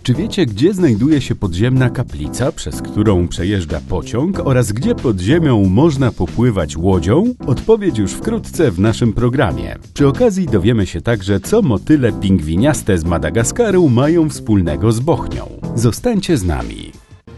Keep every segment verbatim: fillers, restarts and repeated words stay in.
Czy wiecie, gdzie znajduje się podziemna kaplica, przez którą przejeżdża pociąg oraz gdzie pod ziemią można popływać łodzią? Odpowiedź już wkrótce w naszym programie. Przy okazji dowiemy się także, co motyle pingwiniaste z Madagaskaru mają wspólnego z Bochnią. Zostańcie z nami.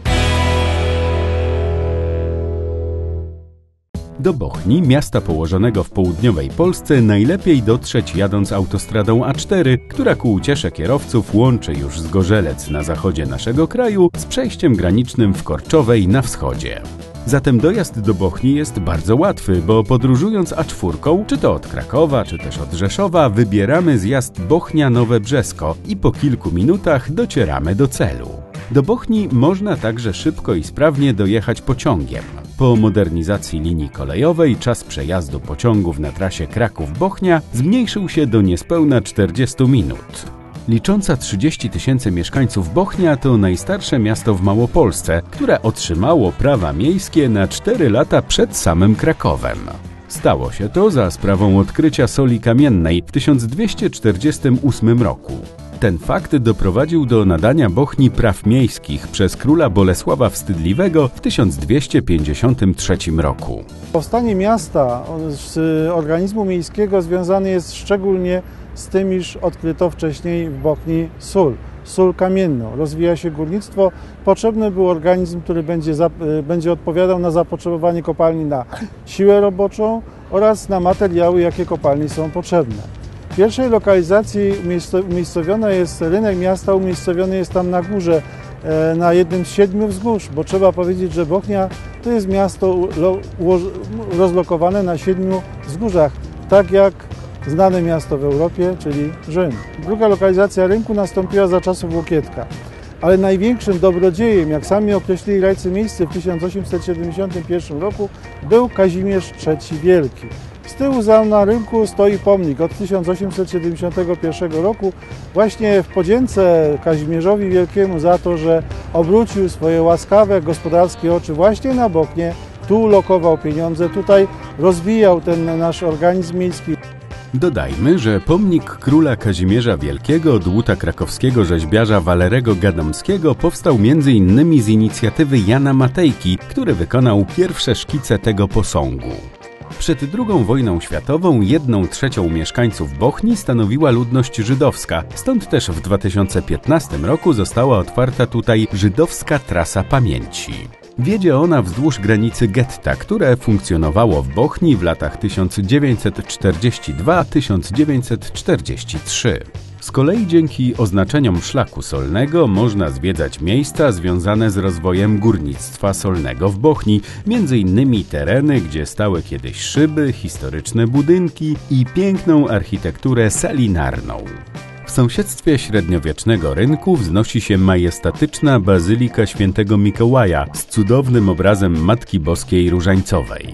Do Bochni, miasta położonego w południowej Polsce, najlepiej dotrzeć jadąc autostradą A cztery, która ku uciesze kierowców łączy już Zgorzelec na zachodzie naszego kraju z przejściem granicznym w Korczowej na wschodzie. Zatem dojazd do Bochni jest bardzo łatwy, bo podróżując A cztery, czy to od Krakowa, czy też od Rzeszowa, wybieramy zjazd Bochnia-Nowe Brzesko i po kilku minutach docieramy do celu. Do Bochni można także szybko i sprawnie dojechać pociągiem. Po modernizacji linii kolejowej czas przejazdu pociągów na trasie Kraków-Bochnia zmniejszył się do niespełna czterdziestu minut. Licząca trzydzieści tysięcy mieszkańców Bochnia to najstarsze miasto w Małopolsce, które otrzymało prawa miejskie na cztery lata przed samym Krakowem. Stało się to za sprawą odkrycia soli kamiennej w tysiąc dwieście czterdziestym ósmym roku. Ten fakt doprowadził do nadania Bochni praw miejskich przez króla Bolesława Wstydliwego w tysiąc dwieście pięćdziesiątym trzecim roku. Powstanie miasta z organizmu miejskiego związane jest szczególnie z tym, iż odkryto wcześniej w Bochni sól, sól kamienną. Rozwija się górnictwo, potrzebny był organizm, który będzie, za, będzie odpowiadał na zapotrzebowanie kopalni na siłę roboczą oraz na materiały, jakie kopalni są potrzebne. W pierwszej lokalizacji umiejscowiona jest rynek miasta, umiejscowiony jest tam na górze, na jednym z siedmiu wzgórz, bo trzeba powiedzieć, że Bochnia to jest miasto rozlokowane na siedmiu wzgórzach, tak jak znane miasto w Europie, czyli Rzym. Druga lokalizacja rynku nastąpiła za czasów Łokietka, ale największym dobrodziejem, jak sami określili rajcy miejscy w tysiąc osiemset siedemdziesiątym pierwszym roku, był Kazimierz trzeci Wielki. Z tyłu za na rynku stoi pomnik od tysiąc osiemset siedemdziesiątego pierwszego roku właśnie w podzięce Kazimierzowi Wielkiemu za to, że obrócił swoje łaskawe gospodarskie oczy właśnie na Bochnię, tu lokował pieniądze, tutaj rozwijał ten nasz organizm miejski. Dodajmy, że pomnik króla Kazimierza Wielkiego, dłuta krakowskiego rzeźbiarza Walerego Gadomskiego powstał między innymi z inicjatywy Jana Matejki, który wykonał pierwsze szkice tego posągu. Przed drugą wojną światową jedną trzecią mieszkańców Bochni stanowiła ludność żydowska, stąd też w dwa tysiące piętnastym roku została otwarta tutaj Żydowska Trasa Pamięci. Wiedzie ona wzdłuż granicy getta, które funkcjonowało w Bochni w latach tysiąc dziewięćset czterdziestym drugim do tysiąc dziewięćset czterdziestego trzeciego. Z kolei dzięki oznaczeniom szlaku solnego można zwiedzać miejsca związane z rozwojem górnictwa solnego w Bochni, między innymi tereny, gdzie stały kiedyś szyby, historyczne budynki i piękną architekturę salinarną. W sąsiedztwie średniowiecznego rynku wznosi się majestatyczna Bazylika Świętego Mikołaja z cudownym obrazem Matki Boskiej Różańcowej.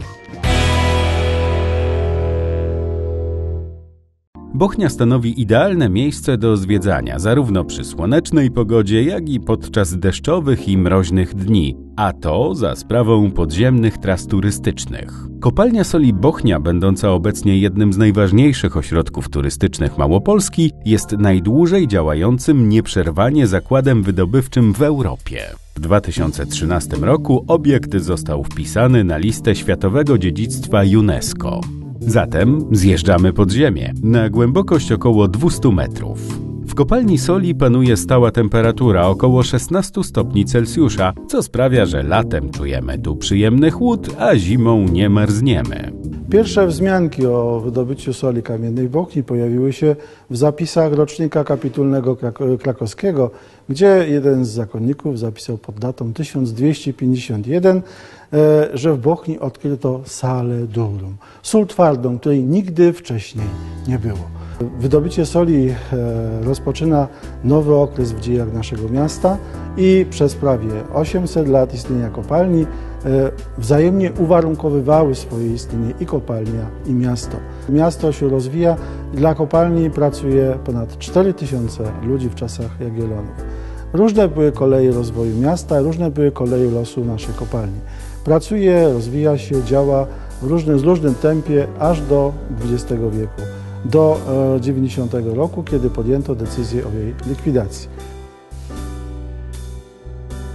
Bochnia stanowi idealne miejsce do zwiedzania, zarówno przy słonecznej pogodzie, jak i podczas deszczowych i mroźnych dni, a to za sprawą podziemnych tras turystycznych. Kopalnia soli Bochnia, będąca obecnie jednym z najważniejszych ośrodków turystycznych Małopolski, jest najdłużej działającym nieprzerwanie zakładem wydobywczym w Europie. W dwa tysiące trzynastym roku obiekt został wpisany na listę Światowego Dziedzictwa UNESCO. Zatem zjeżdżamy pod ziemię, na głębokość około dwieście metrów. W kopalni soli panuje stała temperatura około szesnaście stopni Celsjusza, co sprawia, że latem czujemy tu przyjemny chłód, a zimą nie marzniemy. Pierwsze wzmianki o wydobyciu soli kamiennej w Bochni pojawiły się w zapisach rocznika kapitulnego krakowskiego, gdzie jeden z zakonników zapisał pod datą tysiąc dwieście pięćdziesiąt jeden, że w Bochni odkryto salę durum, sól twardą, której nigdy wcześniej nie było. Wydobycie soli rozpoczyna nowy okres w dziejach naszego miasta i przez prawie osiemset lat istnienia kopalni wzajemnie uwarunkowywały swoje istnienie i kopalnia, i miasto. Miasto się rozwija, dla kopalni pracuje ponad cztery tysiące ludzi w czasach Jagiellonów. Różne były koleje rozwoju miasta, różne były koleje losu naszej kopalni. Pracuje, rozwija się, działa w różnym, w różnym tempie aż do dwudziestego wieku. Do dziewięćdziesiątego roku, kiedy podjęto decyzję o jej likwidacji.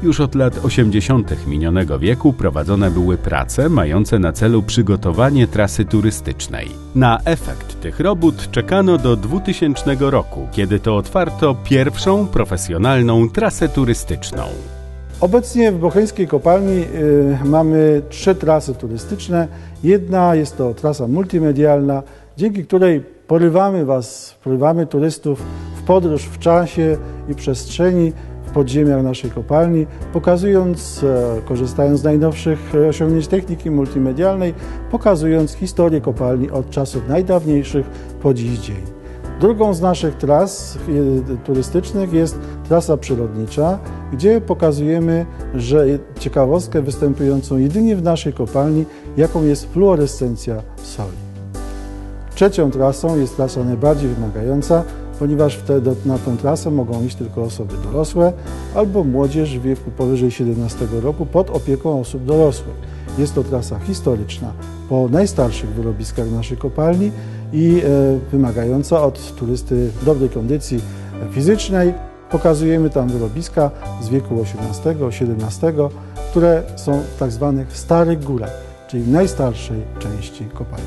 Już od lat osiemdziesiątych minionego wieku prowadzone były prace mające na celu przygotowanie trasy turystycznej. Na efekt tych robót czekano do dwutysięcznego roku, kiedy to otwarto pierwszą profesjonalną trasę turystyczną. Obecnie w Bocheńskiej Kopalni y, mamy trzy trasy turystyczne. Jedna jest to trasa multimedialna, dzięki której porywamy Was, porywamy turystów w podróż w czasie i przestrzeni w podziemiach naszej kopalni, pokazując, e, korzystając z najnowszych osiągnięć techniki multimedialnej, pokazując historię kopalni od czasów najdawniejszych po dziś dzień. Drugą z naszych tras turystycznych jest trasa przyrodnicza, gdzie pokazujemy, że ciekawostkę występującą jedynie w naszej kopalni, jaką jest fluorescencja soli. Trzecią trasą jest trasa najbardziej wymagająca, ponieważ wtedy na tą trasę mogą iść tylko osoby dorosłe albo młodzież w wieku powyżej siedemnastego roku pod opieką osób dorosłych. Jest to trasa historyczna po najstarszych wyrobiskach naszej kopalni i e, wymagająca od turysty dobrej kondycji fizycznej. Pokazujemy tam wyrobiska z wieku osiemnastego, siedemnastego, które są w tak zwanych starych górach, czyli w najstarszej części kopalni.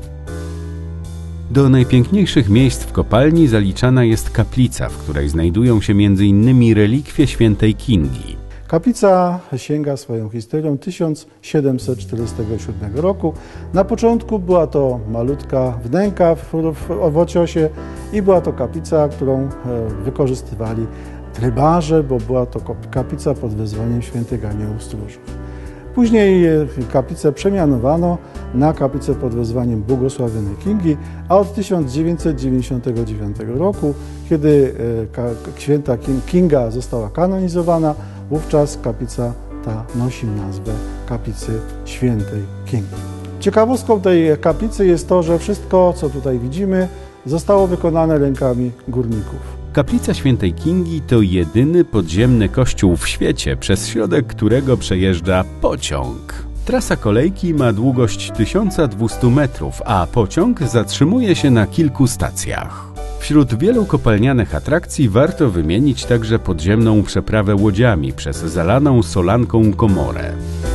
Do najpiękniejszych miejsc w kopalni zaliczana jest kaplica, w której znajdują się między innymi relikwie świętej Kingi. Kaplica sięga swoją historią tysiąc siedemset czterdziestego siódmego roku. Na początku była to malutka wnęka w, w owociosie i była to kaplica, którą wykorzystywali rybarze, bo była to kaplica pod wezwaniem świętych aniołów stróżów. Później kaplicę przemianowano na kaplicę pod wezwaniem błogosławionej Kingi, a od tysiąc dziewięćset dziewięćdziesiątego dziewiątego roku, kiedy święta Kinga została kanonizowana, wówczas kaplica ta nosi nazwę kaplicy świętej Kingi. Ciekawostką tej kaplicy jest to, że wszystko, co tutaj widzimy, zostało wykonane rękami górników. Kaplica świętej Kingi to jedyny podziemny kościół w świecie, przez środek którego przejeżdża pociąg. Trasa kolejki ma długość tysiąc dwieście metrów, a pociąg zatrzymuje się na kilku stacjach. Wśród wielu kopalnianych atrakcji warto wymienić także podziemną przeprawę łodziami przez zalaną solanką komorę.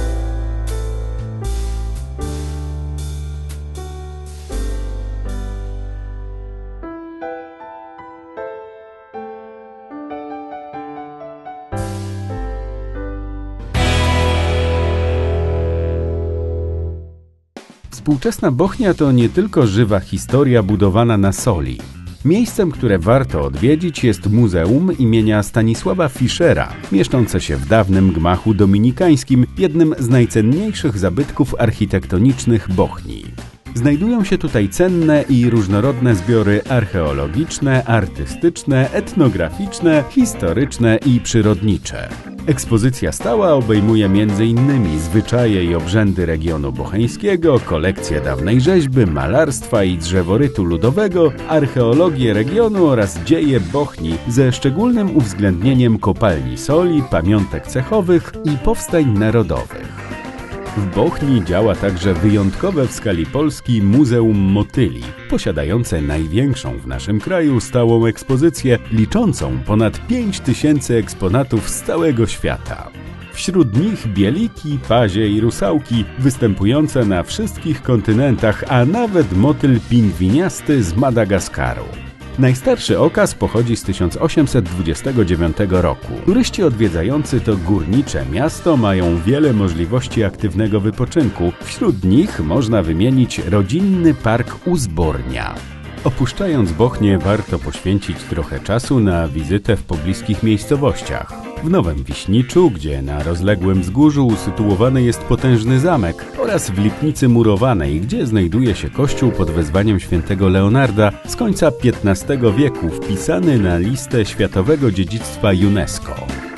Współczesna Bochnia to nie tylko żywa historia budowana na soli. Miejscem, które warto odwiedzić, jest Muzeum imienia Stanisława Fischera, mieszczące się w dawnym gmachu dominikańskim, jednym z najcenniejszych zabytków architektonicznych Bochni. Znajdują się tutaj cenne i różnorodne zbiory archeologiczne, artystyczne, etnograficzne, historyczne i przyrodnicze. Ekspozycja stała obejmuje między innymi zwyczaje i obrzędy regionu bocheńskiego, kolekcję dawnej rzeźby, malarstwa i drzeworytu ludowego, archeologię regionu oraz dzieje Bochni ze szczególnym uwzględnieniem kopalni soli, pamiątek cechowych i powstań narodowych. W Bochni działa także wyjątkowe w skali Polski Muzeum Motyli, posiadające największą w naszym kraju stałą ekspozycję liczącą ponad pięć tysięcy eksponatów z całego świata. Wśród nich bieliki, pazie i rusałki występujące na wszystkich kontynentach, a nawet motyl pingwiniasty z Madagaskaru. Najstarszy okaz pochodzi z tysiąc osiemset dwudziestego dziewiątego roku. Turyści odwiedzający to górnicze miasto mają wiele możliwości aktywnego wypoczynku. Wśród nich można wymienić rodzinny park Uzbornia. Opuszczając Bochnię, warto poświęcić trochę czasu na wizytę w pobliskich miejscowościach. W Nowym Wiśniczu, gdzie na rozległym wzgórzu usytuowany jest potężny zamek, oraz w Lipnicy Murowanej, gdzie znajduje się kościół pod wezwaniem świętego Leonarda z końca piętnastego wieku, wpisany na listę Światowego Dziedzictwa UNESCO.